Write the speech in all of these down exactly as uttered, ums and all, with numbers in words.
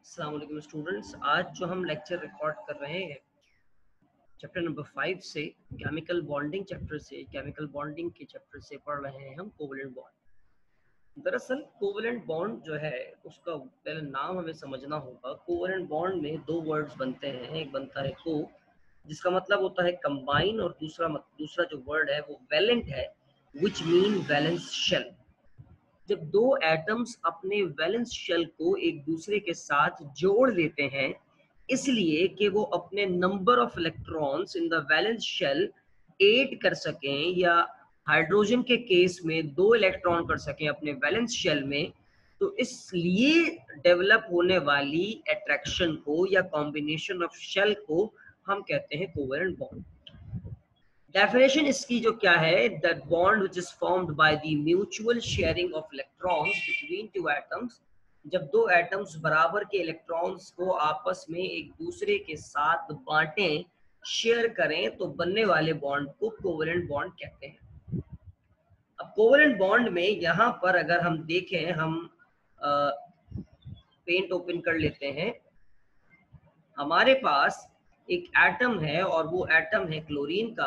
अस्सलाम वालेकुम स्टूडेंट्स। आज जो हम लेक्चर रिकॉर्ड कर रहे हैं चैप्टर नंबर फाइव से, केमिकल बॉन्डिंग चैप्टर से, केमिकल बॉन्डिंग के चैप्टर से पढ़ रहे हैं हम कोवलेंट बॉन्ड। दरअसल कोवलेंट बॉन्ड जो है उसका पहले नाम हमें समझना होगा। कोवलेंट बॉन्ड में दो वर्ड्स बनते हैं, एक बनता है को जिसका मतलब होता है कंबाइन, और दूसरा दूसरा जो वर्ड है वो वैलेंट है, विच मीन वैलेंस शेल। जब दो एटम्स अपने वैलेंस शेल को एक दूसरे के साथ जोड़ देते हैं इसलिए कि वो अपने number of electrons in the valence shell add कर सकें, या हाइड्रोजन के केस में दो इलेक्ट्रॉन कर सकें अपने वैलेंस शेल में, तो इसलिए डेवलप होने वाली अट्रैक्शन को या कॉम्बिनेशन ऑफ शेल को हम कहते हैं कोवेलेंट बॉन्ड। डेफिनेशन इसकी जो क्या है, that bond which is formed by the mutual sharing of electrons between two atoms. जब दो एटम्स बराबर के इलेक्ट्रॉन्स को आपस में एक दूसरे के साथ बांटें, शेयर करें, तो बनने वाले बॉन्ड को कोवेलेंट बॉन्ड कहते हैं। अब कोवेलेंट बॉन्ड में यहाँ पर अगर हम देखें, हम आ, पेंट ओपन कर लेते हैं। हमारे पास एक एटम है और वो एटम है क्लोरीन का,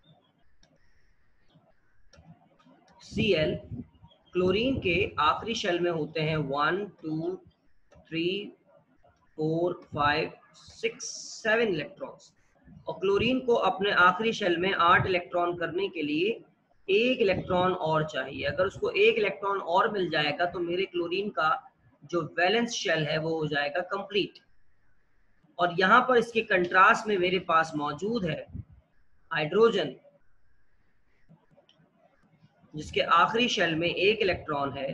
Cl। क्लोरीन के आखिरी शेल में होते हैं one two three four five six seven electrons, और क्लोरीन को अपने आखिरी शेल में आठ इलेक्ट्रॉन करने के लिए एक इलेक्ट्रॉन और चाहिए। अगर उसको एक इलेक्ट्रॉन और मिल जाएगा तो मेरे क्लोरीन का जो वैलेंस शेल है वो हो जाएगा कंप्लीट। और यहाँ पर इसके कंट्रास्ट में मेरे पास मौजूद है हाइड्रोजन, जिसके आखिरी शेल में एक इलेक्ट्रॉन है,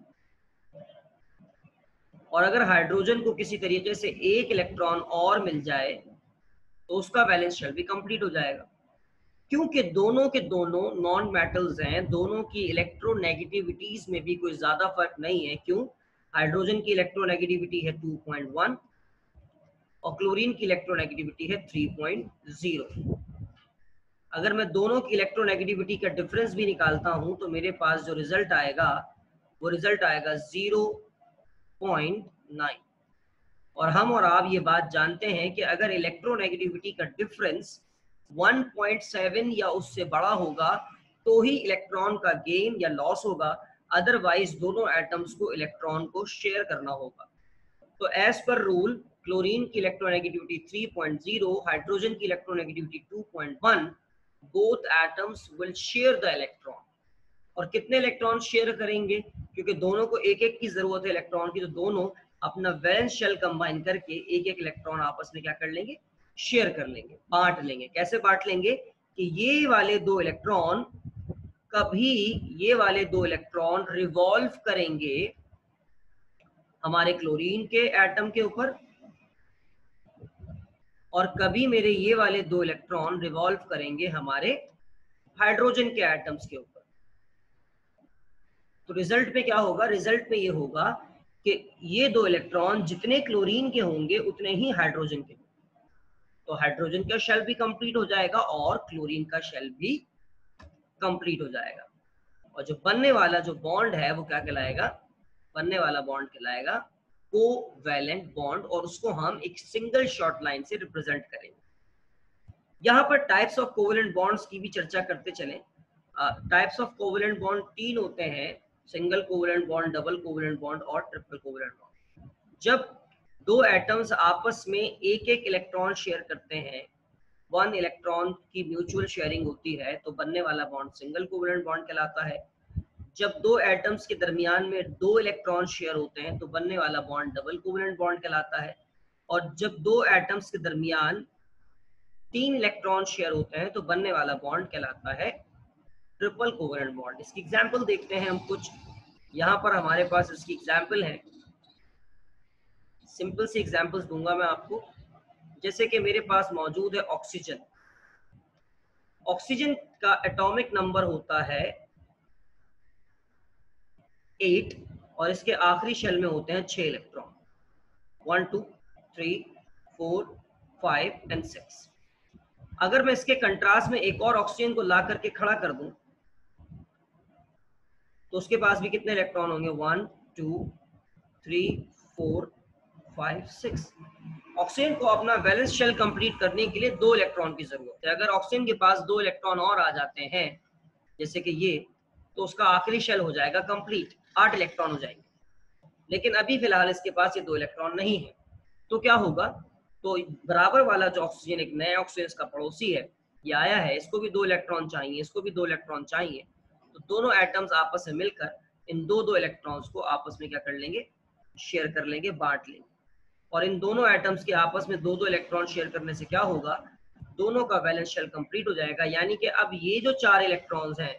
और अगर हाइड्रोजन को किसी तरीके से एक इलेक्ट्रॉन और मिल जाए तो उसका वैलेंस शेल भी कंप्लीट हो जाएगा। क्योंकि दोनों के दोनों नॉन मेटल्स हैं, दोनों की इलेक्ट्रोनेगेटिविटीज में भी कोई ज्यादा फर्क नहीं है। क्यों? हाइड्रोजन की इलेक्ट्रोनेगेटिविटी है टू पॉइंट वन और क्लोरीन की इलेक्ट्रोनेगेटिविटी है थ्री पॉइंट ज़ीरो। अगर मैं दोनों की इलेक्ट्रोनेगेटिविटी का डिफरेंस भी निकालता हूं तो मेरे पास जो रिजल्ट आएगा वो रिजल्ट आएगा ज़ीरो पॉइंट नाइन। और हम और आप ये बात जानते हैं कि अगर इलेक्ट्रोनेगेटिविटी का डिफरेंस वन पॉइंट सेवन या उससे बड़ा होगा तो ही इलेक्ट्रॉन का गेन या लॉस होगा, अदरवाइज दोनों एटम्स को इलेक्ट्रॉन को शेयर करना होगा। तो एज पर रूल क्लोरीन की electronegativity three point zero, hydrogen की electronegativity two point one, both atoms will share the electron. और कितने इलेक्ट्रॉन शेयर करेंगे? क्योंकि दोनों को एक एक की जरूरत है इलेक्ट्रॉन की, तो दोनों अपना वैलेंस शेल कंबाइन करके एक एक इलेक्ट्रॉन आपस में क्या कर लेंगे? शेयर कर लेंगे, बांट लेंगे। कैसे बांट लेंगे? कि ये वाले दो इलेक्ट्रॉन कभी ये वाले दो इलेक्ट्रॉन रिवॉल्व करेंगे हमारे क्लोरीन के एटम के ऊपर, और कभी मेरे ये वाले दो इलेक्ट्रॉन रिवॉल्व करेंगे हमारे हाइड्रोजन के एटम्स के ऊपर। तो रिजल्ट में क्या होगा? रिजल्ट में ये होगा कि ये दो इलेक्ट्रॉन जितने क्लोरीन के होंगे उतने ही हाइड्रोजन के, तो हाइड्रोजन का शेल भी कंप्लीट हो जाएगा और क्लोरीन का शेल भी कंप्लीट हो जाएगा। और जो बनने वाला जो बॉन्ड है वो क्या कहलाएगा? बनने वाला बॉन्ड कहलाएगा कोवैलेंट बॉन्ड, और उसको हम एक सिंगल शॉर्ट लाइन से रिप्रेजेंट करेंगे। यहाँ पर टाइप्स ऑफ कोवैलेंट बॉन्ड्स की भी चर्चा करते चलें। टाइप्स ऑफ कोवैलेंट बॉन्ड तीन होते हैं: single covalent bond, double covalent bond और ट्रिपल कोवैलेंट बॉन्ड। जब दो एटम्स आपस में एक एक इलेक्ट्रॉन शेयर करते हैं, वन इलेक्ट्रॉन की म्यूचुअल शेयरिंग होती है, तो बनने वाला बॉन्ड सिंगल कोवैलेंट बॉन्ड कहलाता है। जब दो एटम्स के दरमियान में दो इलेक्ट्रॉन शेयर होते हैं तो बनने वाला बॉन्ड डबल कोवैलेंट बॉन्ड कहलाता है। और जब दो एटम्स के दरमियान तीन इलेक्ट्रॉन शेयर होते हैं तो बनने वाला बॉन्ड कहलाता है ट्रिपल कोवैलेंट बॉन्ड। इसकी एग्जांपल देखते हैं हम कुछ। यहाँ पर हमारे पास इसकी एग्जांपल है, सिंपल सी एग्जांपल्स दूंगा मैं आपको। जैसे कि मेरे पास मौजूद है ऑक्सीजन। ऑक्सीजन का एटॉमिक नंबर होता है एट, और इसके आखिरी शेल में होते हैं छह electron, one two three four five and six. अगर मैं इसके कंट्रास्ट में एक और ऑक्सीजन को ला करके खड़ा कर दूं तो उसके पास भी कितने इलेक्ट्रॉन होंगे? One two three four five six. Oxygen को अपना वैलेंस शेल कंप्लीट करने के लिए दो इलेक्ट्रॉन की जरूरत है। अगर ऑक्सीजन के पास दो इलेक्ट्रॉन और आ जाते हैं जैसे कि ये, तो उसका आखिरी शेल हो जाएगा कंप्लीट, आठ इलेक्ट्रॉन हो जाएंगे। लेकिन अभी फिलहाल इसके पास ये दो इलेक्ट्रॉन नहीं है, तो क्या होगा, तो बराबर वाला जो ऑक्सीजन, एक नया ऑक्सीजन इसका पड़ोसी है, ये आया है, इसको भी दो इलेक्ट्रॉन चाहिए, इसको भी दो इलेक्ट्रॉन चाहिए। तो दोनों एटम्स आपस में मिलकर इन दो दो इलेक्ट्रॉन्स को आपस में क्या कर लेंगे, शेयर कर लेंगे, बांट लेंगे। और इन दोनों एटम्स के आपस में दो दो इलेक्ट्रॉन शेयर करने से क्या होगा, दोनों का वैलेंस शेल कंप्लीट हो जाएगा। यानी कि अब ये जो चार इलेक्ट्रॉन्स हैं,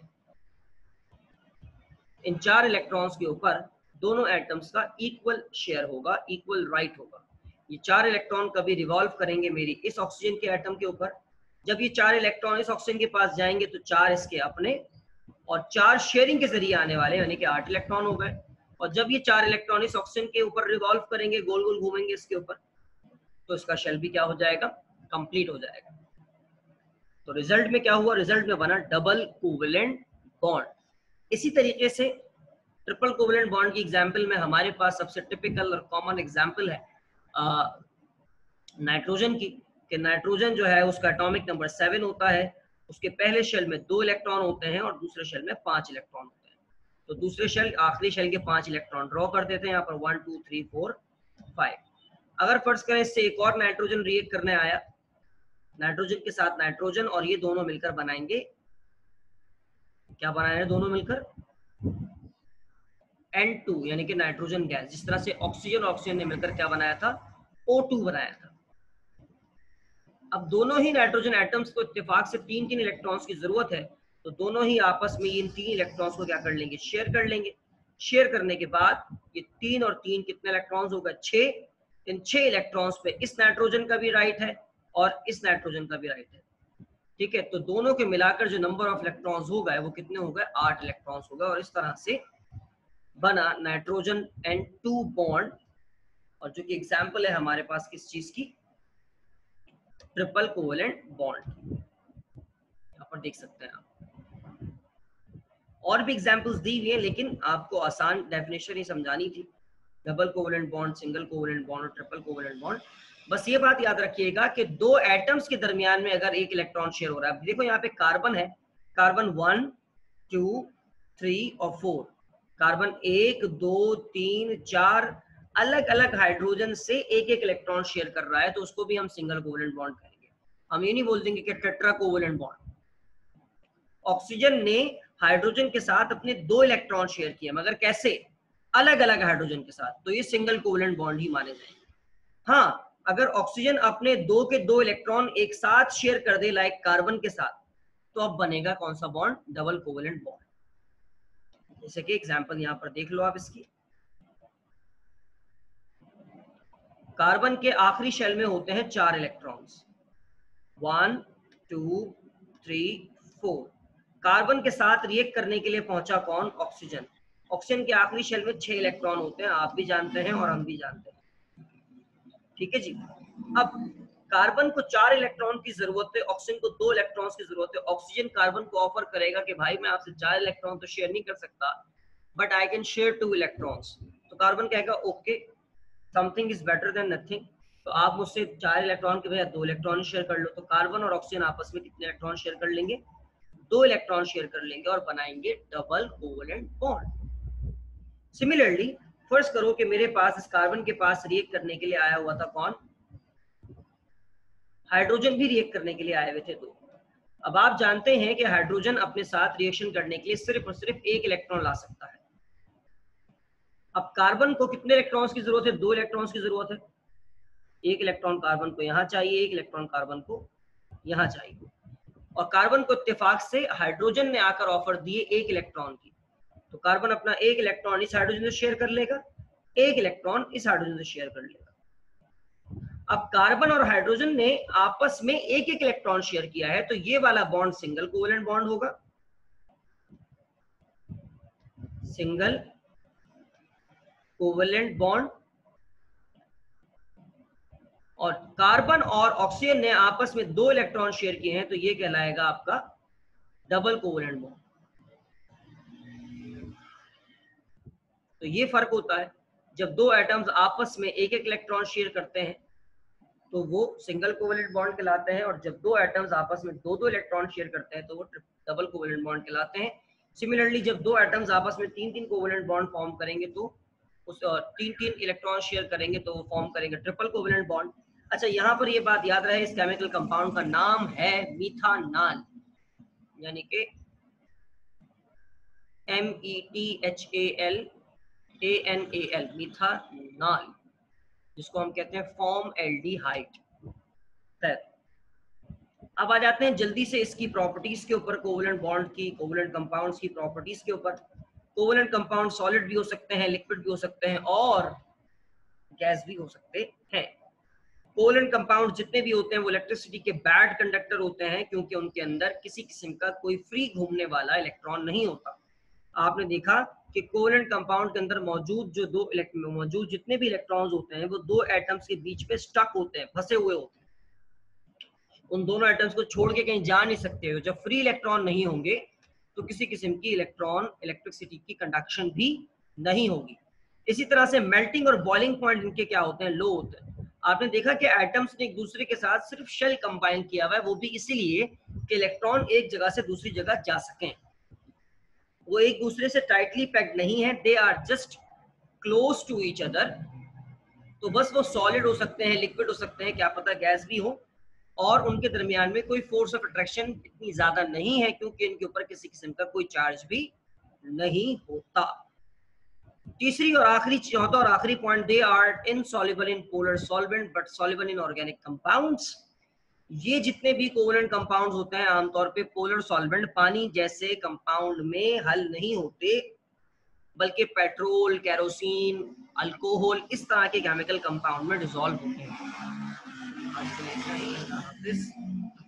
इन चार इलेक्ट्रॉन्स के ऊपर दोनों एटम्स का इक्वल शेयर होगा, इक्वल राइट होगा। ये चार इलेक्ट्रॉन कभी रिवॉल्व करेंगे मेरी इस ऑक्सीजन के एटम के ऊपर। जब ये चार इलेक्ट्रॉन इस ऑक्सीजन के पास जाएंगे तो चार इसके अपने और चार शेयरिंग के जरिए आने वाले, यानी कि आठ इलेक्ट्रॉन हो गए। और जब ये चार इलेक्ट्रॉन इस ऑक्सीजन के ऊपर रिवॉल्व करेंगे, गोल गोल घूमेंगे इसके ऊपर, तो इसका शेल भी क्या हो जाएगा, कंप्लीट हो जाएगा। तो रिजल्ट में क्या हुआ, रिजल्ट में बना डबल कोवेलेंट बॉन्ड। इसी तरीके से ट्रिपल कोवेलेंट बॉन्ड की एग्जांपल में हमारे पास सबसे टिपिकल और कॉमन एग्जांपल है नाइट्रोजन की, कि नाइट्रोजन जो है उसका एटॉमिक नंबर सेवन होता है। उसके पहले शेल में दो इलेक्ट्रॉन होते हैं और दूसरे शेल में पांच इलेक्ट्रॉन होते हैं। तो दूसरे शेल, आखिरी शेल के पांच इलेक्ट्रॉन ड्रॉ कर देते हैं यहाँ पर, one two three four five. अगर फर्ज करें इससे एक और नाइट्रोजन रिएक्ट करने आया, नाइट्रोजन के साथ नाइट्रोजन, और ये दोनों मिलकर बनाएंगे, क्या बनाए दोनों मिलकर, एन टू, यानी कि नाइट्रोजन गैस। जिस तरह से ऑक्सीजन ऑक्सीजन ने मिलकर क्या बनाया था, ओ टू बनाया था। अब दोनों ही नाइट्रोजन एटम्स को इत्तेफाक से तीन तीन इलेक्ट्रॉन्स की जरूरत है, तो दोनों ही आपस में इन तीन इलेक्ट्रॉन्स को क्या कर लेंगे, शेयर कर लेंगे। शेयर करने के बाद ये तीन और तीन कितने इलेक्ट्रॉन्स होगा, छह। इन छह इलेक्ट्रॉन्स पे इस नाइट्रोजन का भी राइट है और इस नाइट्रोजन का भी राइट है, ठीक है। तो दोनों के मिलाकर जो नंबर ऑफ इलेक्ट्रॉन्स हो गए वो कितने हो गए, आठ इलेक्ट्रॉन्स हो गए। और इस तरह से बना नाइट्रोजन एन टू बॉन्ड, और जो कि एग्जाम्पल है हमारे पास किस चीज की, ट्रिपल कोवेलेंट बॉन्ड। यहाँ पर देख सकते हैं आप, और भी एग्जांपल्स दी हुई हैं, लेकिन आपको आसान डेफिनेशन ही समझानी थी। Double covalent bond, single covalent bond और ट्रिपल कोवेलेंट बॉन्ड। बस ये बात याद रखिएगा कि दो एटम्स के दरमियान में अगर एक इलेक्ट्रॉन शेयर हो रहा है, देखो यहाँ पे कार्बन है, कार्बन वन टू थ्री और फोर, कार्बन एक दो तीन चार अलग अलग हाइड्रोजन से एक एक इलेक्ट्रॉन शेयर कर रहा है, तो उसको भी हम सिंगल कोवेलेंट बॉन्ड कहेंगे। हम ये नहीं बोल देंगे कि टेट्रा कोवेलेंट बॉन्ड। ऑक्सीजन ने हाइड्रोजन के साथ अपने दो इलेक्ट्रॉन शेयर किए, मगर कैसे, अलग अलग हाइड्रोजन के साथ, तो ये सिंगल कोवेलेंट बॉन्ड ही माने जाएंगे। हाँ, अगर ऑक्सीजन अपने दो के दो इलेक्ट्रॉन एक साथ शेयर कर दे लाइक कार्बन के साथ, तो अब बनेगा कौन सा बॉन्ड, डबल कोवेलेंट बॉन्ड। जैसे कि एग्जांपल यहां पर देख लो आप इसकी, कार्बन के आखिरी शेल में होते हैं चार electrons, one two three four. Carbon के साथ रिएक्ट करने के लिए पहुंचा कौन, ऑक्सीजन। ऑक्सीजन के आखिरी शेल में छह इलेक्ट्रॉन होते हैं, आप भी जानते हैं और हम भी जानते हैं, ठीक है जी। अब कार्बन को चार इलेक्ट्रॉन की जरूरत है, ऑक्सीजन को दो इलेक्ट्रॉन्स की जरूरत है। ऑक्सीजन कार्बन को ऑफर करेगा कि भाई मैं आपसे चार इलेक्ट्रॉन तो शेयर नहीं कर सकता, but I can share two electrons. तो कार्बन कहेगा okay, something is better than nothing. तो आप मुझसे चार इलेक्ट्रॉन के भैया दो इलेक्ट्रॉन शेयर कर लो। तो कार्बन और ऑक्सीजन आपस में कितने इलेक्ट्रॉन शेयर कर लेंगे, दो इलेक्ट्रॉन शेयर कर लेंगे और बनाएंगे डबल कोवेलेंट बॉन्ड। सिमिलरली फर्ज करो कि मेरे पास इस कार्बन के पास रिएक्ट करने के लिए आया हुआ था कौन, हाइड्रोजन भी रिएक्ट करने के लिए आए हुए थे दो। अब आप जानते हैं कि हाइड्रोजन अपने साथ रिएक्शन करने के लिए सिर्फ और सिर्फ एक इलेक्ट्रॉन ला सकता है। अब कार्बन को कितने इलेक्ट्रॉन्स की जरूरत है, दो इलेक्ट्रॉन्स की जरूरत है। एक इलेक्ट्रॉन कार्बन को यहाँ चाहिए, एक इलेक्ट्रॉन कार्बन को यहाँ चाहिए। और कार्बन को इत्तेफाक से हाइड्रोजन ने आकर ऑफर दिए एक इलेक्ट्रॉन की, तो कार्बन अपना एक इलेक्ट्रॉन इस हाइड्रोजन से शेयर कर लेगा, एक इलेक्ट्रॉन इस हाइड्रोजन से शेयर कर लेगा। अब कार्बन और हाइड्रोजन ने आपस में एक एक इलेक्ट्रॉन शेयर किया है, तो ये वाला बॉन्ड सिंगल कोवेलेंट बॉन्ड होगा, सिंगल कोवेलेंट बॉन्ड। और कार्बन और ऑक्सीजन ने आपस में दो इलेक्ट्रॉन शेयर किए हैं, तो ये कहलाएगा आपका डबल कोवेलेंट बॉन्ड। तो ये फर्क होता है। जब दो एटम्स आपस में एक एक इलेक्ट्रॉन शेयर करते हैं तो वो सिंगल कोवेलेंट बॉन्ड कहलाते हैं, और जब दो एटम्स आपस में दो दो इलेक्ट्रॉन शेयर करते हैं तो वो डबल कोवेलेंट बॉन्ड कहलाते हैं। सिमिलरली जब दो एटम्स आपस में तीन तीन कोवेलेंट बॉन्ड फॉर्म करेंगे तो उस तीन तीन इलेक्ट्रॉन शेयर करेंगे तो वो फॉर्म करेंगे ट्रिपल कोवेलेंट बॉन्ड। अच्छा, यहाँ पर ये बात याद रहे, इस केमिकल कंपाउंड का नाम है मीथानॉल, यानी कि M E T H A L A N A L, methanol, जिसको हम कहते हैं फॉर्म एल्डिहाइड। अब आ जाते हैं जल्दी से इसकी प्रॉपर्टीज के ऊपर, कोवेलेंट बॉन्ड की, कोवेलेंट कंपाउंड्स की प्रॉपर्टीज के ऊपर। कोवेलेंट कंपाउंड सॉलिड भी हो सकते हैं, लिक्विड भी हो सकते हैं, और गैस भी हो सकते हैं। कोवेलेंट कंपाउंड जितने भी होते हैं वो इलेक्ट्रिसिटी के बैड कंडक्टर होते हैं, क्योंकि उनके अंदर किसी किस्म का कोई फ्री घूमने वाला इलेक्ट्रॉन नहीं होता। आपने देखा कि कोवेलेंट कंपाउंड के अंदर मौजूद जो दो मौजूद जितने भी इलेक्ट्रॉन्स होते हैं वो दो एटम्स के बीच पे स्टक होते हैं, फंसे हुए होते हैं, उन दोनों एटम्स को छोड़ के कहीं जा नहीं सकते हो। जब फ्री इलेक्ट्रॉन नहीं होंगे तो किसी किस्म की इलेक्ट्रॉन इलेक्ट्रिसिटी की कंडक्शन भी नहीं होगी। इसी तरह से मेल्टिंग और बॉइलिंग पॉइंट इनके क्या होते हैं, लो होते हैं। आपने देखा कि एटम्स ने एक दूसरे के साथ सिर्फ शेल कंबाइन किया हुआ है, वो भी इसीलिए कि इलेक्ट्रॉन एक जगह से दूसरी जगह जा सकें। वो एक दूसरे से टाइटली पैक्ड नहीं है, they are just close to each other. तो बस वो सॉलिड हो सकते हैं, लिक्विड हो सकते हैं, क्या पता गैस भी हो, और उनके दरमियान में कोई फोर्स ऑफ अट्रैक्शन इतनी ज्यादा नहीं है, क्योंकि इनके ऊपर किसी किस्म का कोई चार्ज भी नहीं होता। तीसरी और आखिरी, चौथा और आखिरी point, they are insoluble in polar solvent but soluble in organic compounds. ये जितने भी कोवेलेंट कंपाउंड्स होते हैं आमतौर पे पोलर सॉल्वेंट, पानी जैसे कंपाउंड में हल नहीं होते, बल्कि पेट्रोल, केरोसिन, अल्कोहल, इस तरह के केमिकल कंपाउंड में डिसॉल्व होते हैं।